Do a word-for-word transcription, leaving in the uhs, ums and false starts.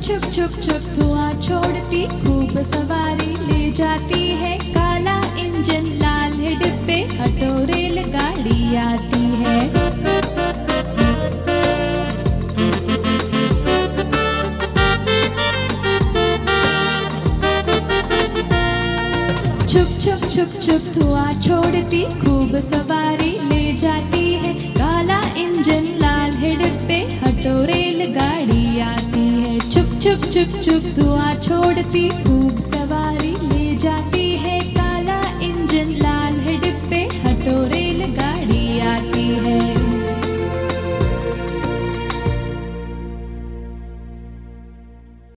छुक छुक छुक धुआं छोड़ती खूब सवारी ले जाती है। काला इंजन लाल है डिब्बे, हटो रेलगाड़ी आती है। छुक छुक छुक छुक धुआं छोड़ती खूब सवारी ले जाती है। काला इंजन लाल है डिब्बे, हटो रेलगाड़ी आती है। छुक छुक छुक छुक धुआं छोड़ती खूब सवारी ले जाती है। काला इंजन